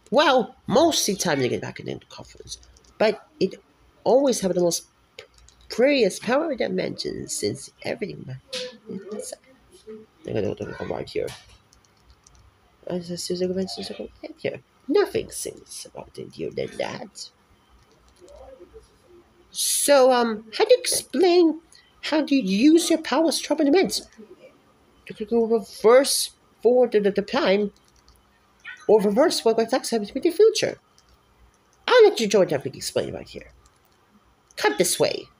Well, most of the time they get back in the coffins, but it always have the most precious power dimensions since everything. I'm gonna go right here. As a Susan mentions right here. Nothing seems about it here than that. So, how do you explain how do you use your powers to trouble events? You could go reverse forward to the time or reverse what attacks happen in the future. I'll let you join up and explain right here. Come this way.